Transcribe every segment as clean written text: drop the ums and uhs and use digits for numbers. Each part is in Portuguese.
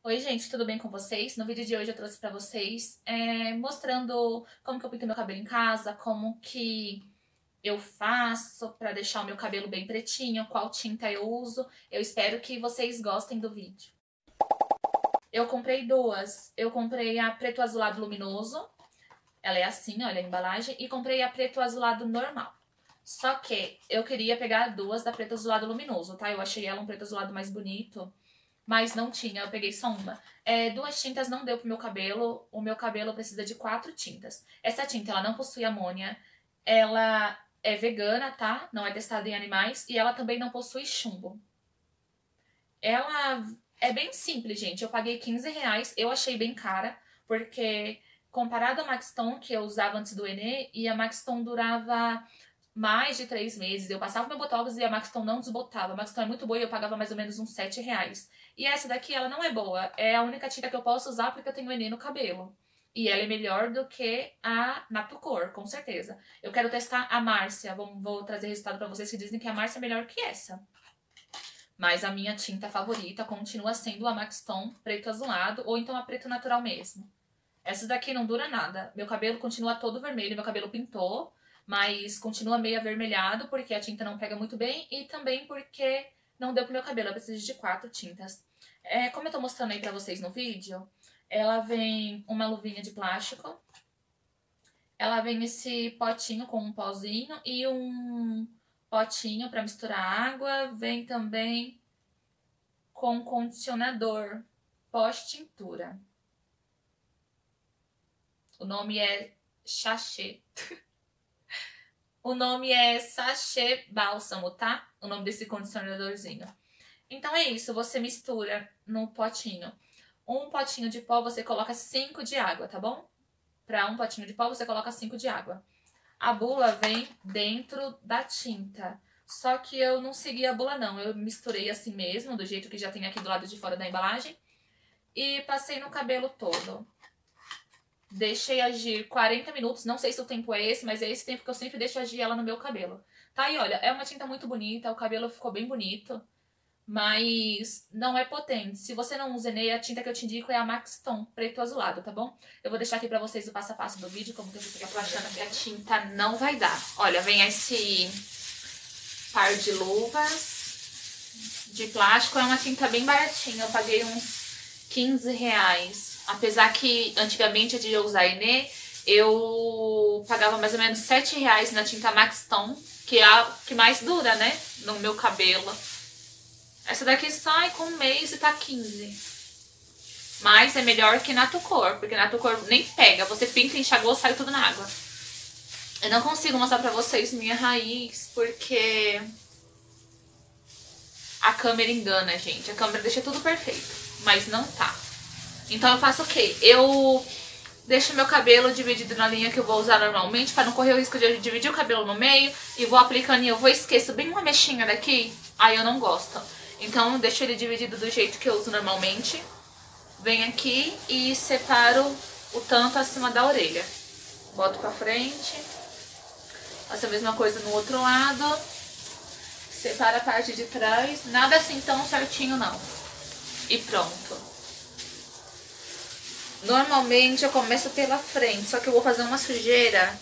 Oi, gente, tudo bem com vocês? No vídeo de hoje eu trouxe pra vocês mostrando como que eu pinto meu cabelo em casa, como que eu faço pra deixar o meu cabelo bem pretinho, qual tinta eu uso. Eu espero que vocês gostem do vídeo. Eu comprei duas. Eu comprei a preto azulado luminoso, ela é assim, olha a embalagem, e comprei a preto azulado normal. Só que eu queria pegar duas da preto azulado luminoso, tá? Eu achei ela um preto azulado mais bonito. Mas não tinha, eu peguei só uma. Duas tintas não deu pro meu cabelo. O meu cabelo precisa de 4 tintas. Essa tinta, ela não possui amônia. Ela é vegana, tá? Não é testada em animais. E ela também não possui chumbo. Ela é bem simples, gente. Eu paguei R$ 15. Eu achei bem cara. Porque comparado à Maxton que eu usava antes do Enê, e a Maxton durava mais de 3 meses. Eu passava meu botox e a Maxton não desbotava. A Maxton é muito boa e eu pagava mais ou menos uns R$ 7. E essa daqui, ela não é boa. É a única tinta que eu posso usar porque eu tenho Enê no cabelo. E ela é melhor do que a Natucor, com certeza. Eu quero testar a Márcia. Vou trazer resultado pra vocês que dizem que a Márcia é melhor que essa. Mas a minha tinta favorita continua sendo a Maxton preto azulado ou então a preto natural mesmo. Essa daqui não dura nada. Meu cabelo continua todo vermelho, meu cabelo pintou, mas continua meio avermelhado porque a tinta não pega muito bem e também porque não deu pro meu cabelo. Eu preciso de 4 tintas. Como eu tô mostrando aí pra vocês no vídeo, ela vem uma luvinha de plástico, ela vem esse potinho com um pozinho e um potinho pra misturar água, vem também com condicionador pós-tintura. O nome é sachê. O nome é sachê bálsamo, tá? O nome desse condicionadorzinho. Então é isso, você mistura no potinho. Um potinho de pó você coloca 5 de água, tá bom? Para um potinho de pó você coloca 5 de água. A bula vem dentro da tinta. Só que eu não segui a bula não, eu misturei assim mesmo, do jeito que já tem aqui do lado de fora da embalagem. E passei no cabelo todo. Deixei agir 40 minutos, não sei se o tempo é esse, mas é esse tempo que eu sempre deixo agir ela no meu cabelo. Tá? E olha, é uma tinta muito bonita, o cabelo ficou bem bonito, mas não é potente. Se você não usa Enê, a tinta que eu te indico é a Maxton preto azulado, tá bom? Eu vou deixar aqui pra vocês o passo a passo do vídeo, como que você tá achando que a tinta não vai dar. Olha, vem esse par de luvas de plástico, é uma tinta bem baratinha, eu paguei uns R$ 15. Apesar que antigamente, antes de eu usar Enê, eu pagava mais ou menos R$ 7 na tinta Maxton, que é a que mais dura, né, no meu cabelo. Essa daqui sai com um mês e tá 15. Mas é melhor que Natucor, porque Natucor nem pega. Você pinta, enxagou, sai tudo na água. Eu não consigo mostrar pra vocês minha raiz, porque a câmera engana, gente. A câmera deixa tudo perfeito, mas não tá. Então eu faço o quê? Eu deixo meu cabelo dividido na linha que eu vou usar normalmente, pra não correr o risco de eu dividir o cabelo no meio, e vou aplicando e eu vou esqueço bem uma mechinha daqui, aí eu não gosto. Então eu deixo ele dividido do jeito que eu uso normalmente. Venho aqui e separo o tanto acima da orelha. Boto pra frente. Faço a mesma coisa no outro lado. Separo a parte de trás. Nada assim tão certinho não. E pronto. Normalmente eu começo pela frente, só que eu vou fazer uma sujeira.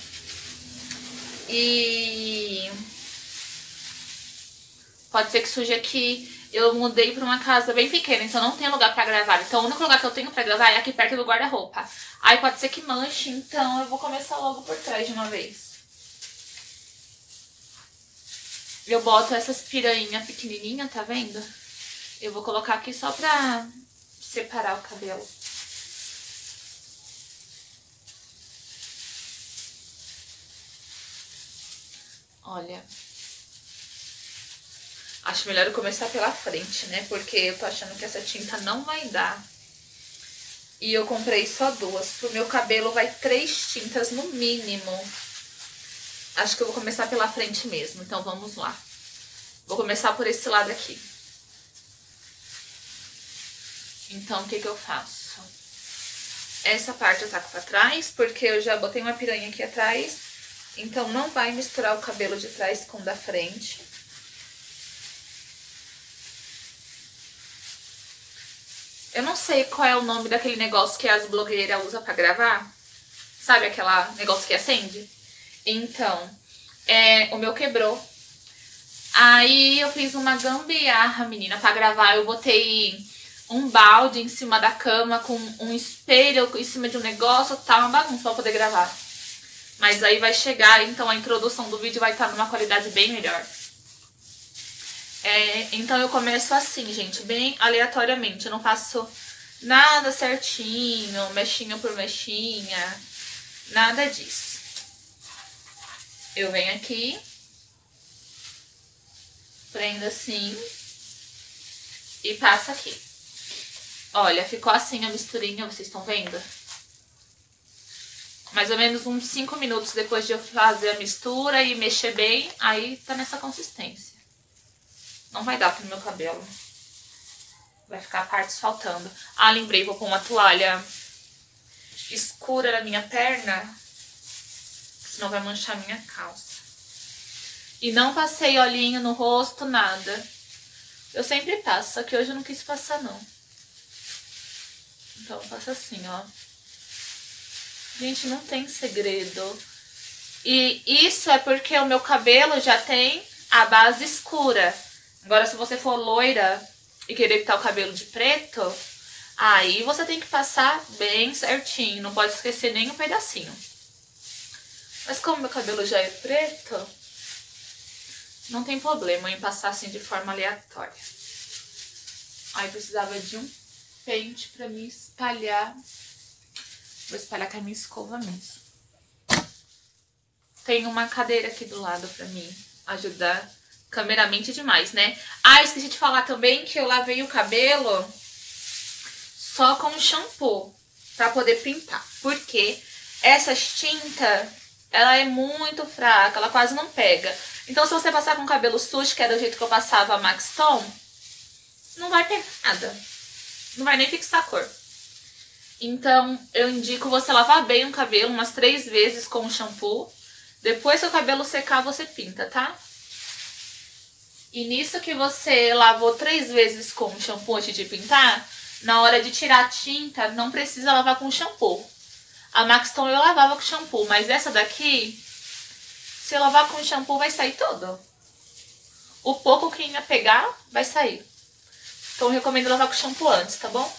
E pode ser que suje aqui. Eu mudei pra uma casa bem pequena, então não tem lugar pra gravar. Então o único lugar que eu tenho pra gravar é aqui perto do guarda-roupa. Aí pode ser que manche, então eu vou começar logo por trás de uma vez. Eu boto essas piranhas pequenininhas, tá vendo? Eu vou colocar aqui só pra separar o cabelo. Olha... Acho melhor eu começar pela frente, né? Porque eu tô achando que essa tinta não vai dar. E eu comprei só duas. Pro meu cabelo vai 3 tintas no mínimo. Acho que eu vou começar pela frente mesmo. Então vamos lá. Vou começar por esse lado aqui. Então o que que eu faço? Essa parte eu taco pra trás, porque eu já botei uma piranha aqui atrás. Então não vai misturar o cabelo de trás com o da frente. Eu não sei qual é o nome daquele negócio que as blogueiras usam pra gravar. Sabe aquela negócio que acende? Então, o meu quebrou. Aí eu fiz uma gambiarra, menina, pra gravar. Eu botei um balde em cima da cama com um espelho em cima de um negócio. Tá uma bagunça pra poder gravar. Mas aí vai chegar, então a introdução do vídeo vai estar numa qualidade bem melhor. Então eu começo assim, gente, bem aleatoriamente. Eu não faço nada certinho, mexinha por mexinha, nada disso. Eu venho aqui, prendo assim e passo aqui. Olha, ficou assim a misturinha, vocês estão vendo? Mais ou menos uns 5 minutos depois de eu fazer a mistura e mexer bem, aí tá nessa consistência. Não vai dar pro meu cabelo. Vai ficar partes faltando. Ah, lembrei, vou pôr uma toalha escura na minha perna, senão vai manchar minha calça. E não passei olhinho no rosto, nada. Eu sempre passo, só que hoje eu não quis passar, não. Então eu faço assim, ó. Gente, não tem segredo. E isso é porque o meu cabelo já tem a base escura. Agora, se você for loira e querer pintar o cabelo de preto, aí você tem que passar bem certinho. Não pode esquecer nem um pedacinho. Mas como meu cabelo já é preto, não tem problema em passar assim de forma aleatória. Aí precisava de um pente pra me espalhar. Vou espalhar com a minha escova mesmo. Tem uma cadeira aqui do lado pra mim ajudar. Cameramente demais, né? Ah, esqueci de falar também que eu lavei o cabelo só com shampoo pra poder pintar. Porque essa tinta, ela é muito fraca, ela quase não pega. Então se você passar com o cabelo sujo, que era do jeito que eu passava a Max Tom, não vai pegar nada. Não vai nem fixar a cor. Então eu indico você lavar bem o cabelo umas 3 vezes com o shampoo. Depois que o cabelo secar, você pinta, tá? E nisso que você lavou 3 vezes com o shampoo antes de pintar, na hora de tirar a tinta, não precisa lavar com shampoo. A Max Tom eu lavava com shampoo, mas essa daqui, se eu lavar com shampoo, vai sair tudo. O pouco que ia pegar, vai sair. Então eu recomendo lavar com shampoo antes, tá bom?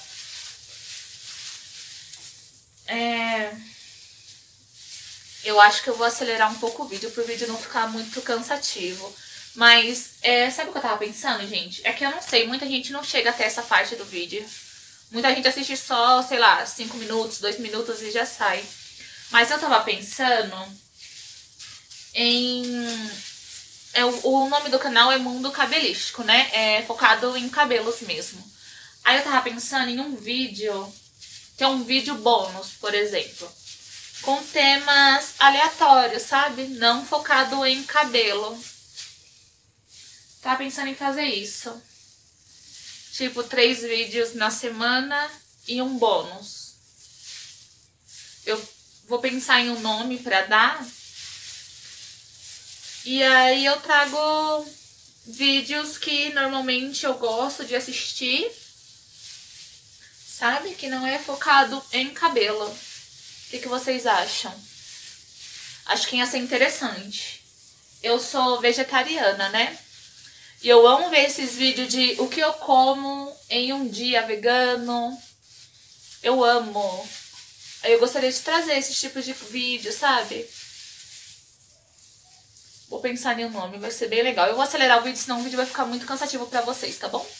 Eu acho que eu vou acelerar um pouco o vídeo, pro vídeo não ficar muito cansativo. Mas, sabe o que eu tava pensando, gente? É que eu não sei, muita gente não chega até essa parte do vídeo. Muita gente assiste só, sei lá, 5 minutos, 2 minutos e já sai. Mas eu tava pensando em... o nome do canal é Mundo Cabelístico, né? É focado em cabelos mesmo. Aí eu tava pensando em um vídeo, que é um vídeo bônus, por exemplo, com temas aleatórios, sabe? Não focado em cabelo. Tava pensando em fazer isso. Tipo, 3 vídeos na semana e um bônus. Eu vou pensar em um nome pra dar. E aí eu trago vídeos que normalmente eu gosto de assistir, sabe? Que não é focado em cabelo. O que vocês acham? Acho que ia ser interessante. Eu sou vegetariana, né? E eu amo ver esses vídeos de o que eu como em um dia vegano. Eu amo. Eu gostaria de trazer esse tipo de vídeo, sabe? Vou pensar em um nome, vai ser bem legal. Eu vou acelerar o vídeo, senão o vídeo vai ficar muito cansativo pra vocês, tá bom?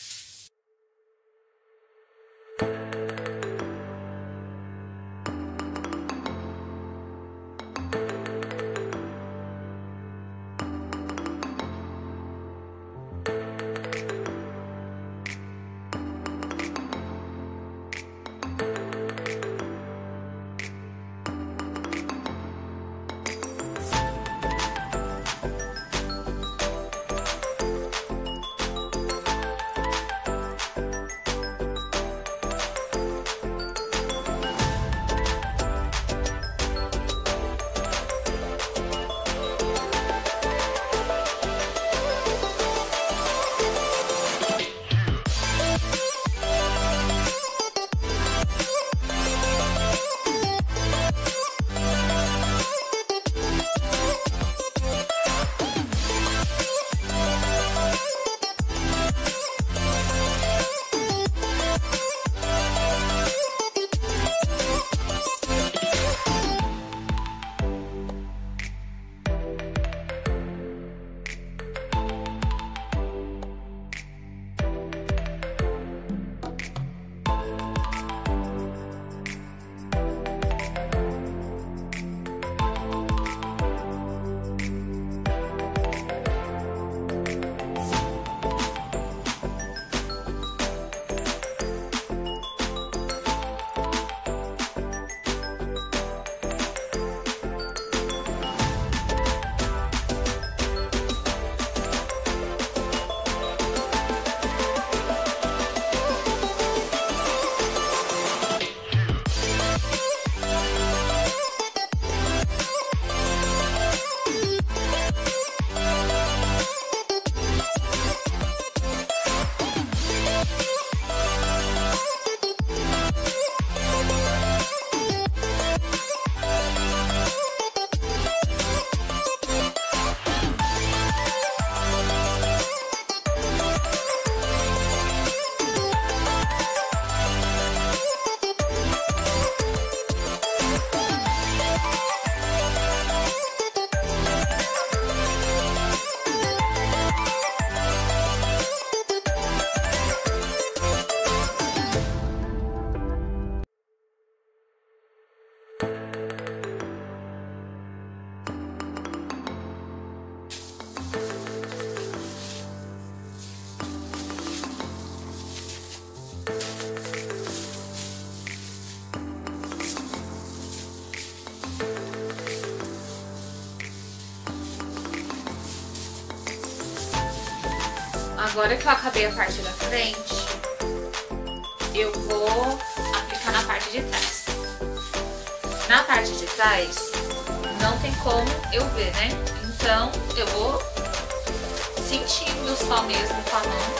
Agora que eu acabei a parte da frente, eu vou aplicar na parte de trás. Na parte de trás, não tem como eu ver, né? Então, eu vou sentindo só mesmo com a mão.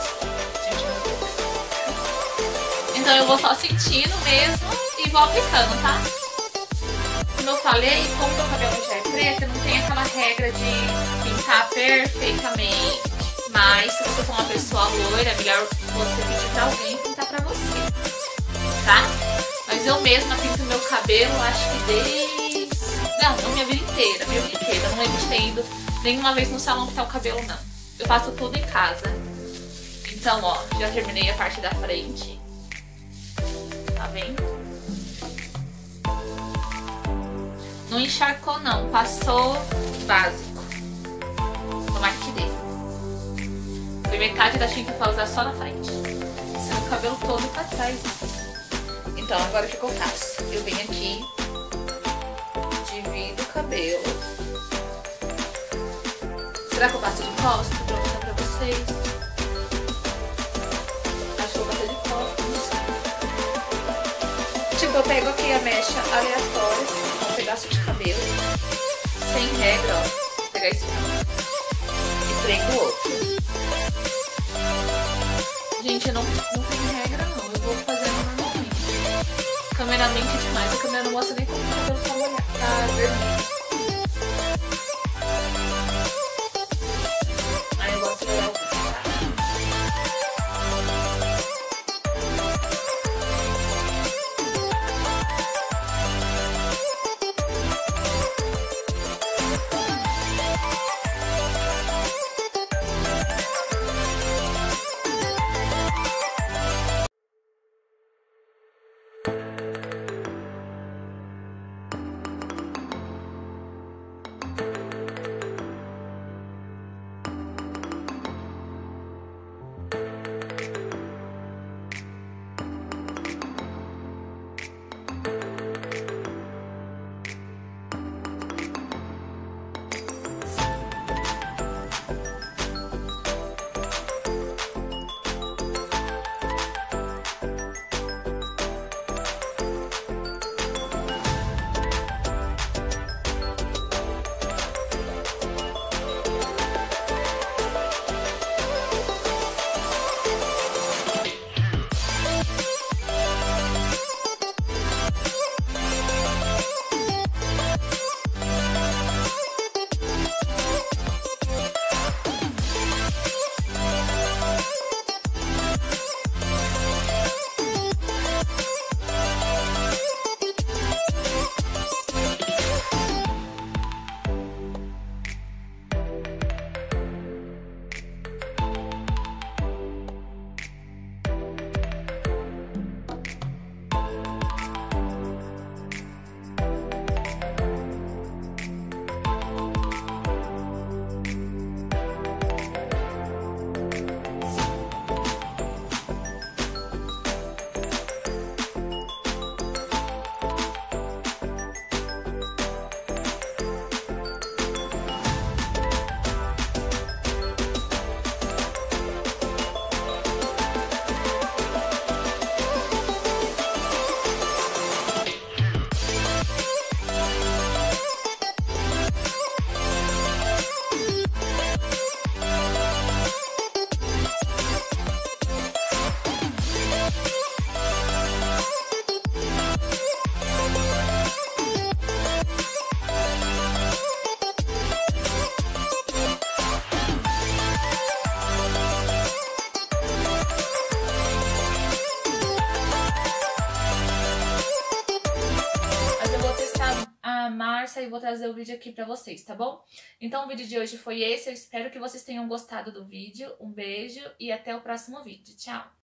Então, eu vou só sentindo mesmo e vou aplicando, tá? Como eu falei, como meu cabelo já é preto, não tem aquela regra de pintar perfeitamente. Mas, se você for uma pessoa loira, é melhor você pedir pra alguém pintar pra você, tá? Mas eu mesma pinto meu cabelo, acho que desde... Não, minha vida inteira, Não lembro de ter ido nenhuma vez no salão pintar o cabelo, não. Eu faço tudo em casa. Então, ó, já terminei a parte da frente. Tá vendo? Não encharcou, não. Passou básico. Tomara que dê. Foi metade da tinta pra usar só na frente. Sendo o cabelo todo pra trás. Então, agora o que eu faço? Eu venho aqui, divido o cabelo. Será que eu passo de costa pra mostrar pra vocês? Acho que eu vou passar de costa, não sei. Tipo, eu pego aqui a mecha aleatória, assim, um pedaço de cabelo. Sem regra, ó. Vou pegar esse aqui. E prendo o outro. Gente, eu não tenho regra, não. Eu vou fazendo normalmente. A câmera mente demais. A câmera não mostra nem como o cabelo tá molhado. Tá vermelho. Aí eu gosto de olhar o vídeo, tá? Márcia e vou trazer o vídeo aqui pra vocês, tá bom? Então o vídeo de hoje foi esse, eu espero que vocês tenham gostado do vídeo. Um beijo e até o próximo vídeo. Tchau!